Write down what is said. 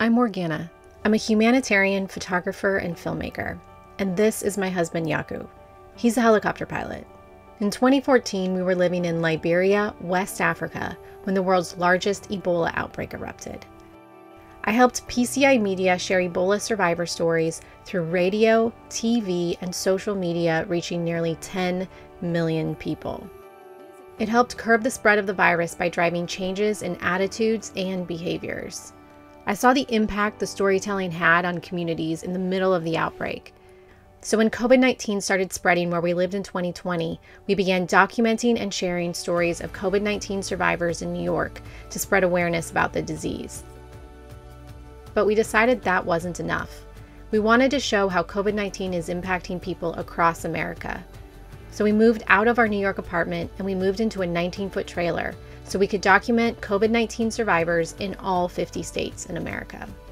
I'm Morgana. I'm a humanitarian photographer and filmmaker, and this is my husband Jaco. He's a helicopter pilot. In 2014, we were living in Liberia, West Africa, when the world's largest Ebola outbreak erupted. I helped PCI Media share Ebola survivor stories through radio, TV, and social media, reaching nearly 10 million people. It helped curb the spread of the virus by driving changes in attitudes and behaviors. I saw the impact the storytelling had on communities in the middle of the outbreak. So when COVID-19 started spreading where we lived in 2020, we began documenting and sharing stories of COVID-19 survivors in New York to spread awareness about the disease. But we decided that wasn't enough. We wanted to show how COVID-19 is impacting people across America. So we moved out of our New York apartment and we moved into a 19-foot trailer so we could document COVID-19 survivors in all 50 states in America.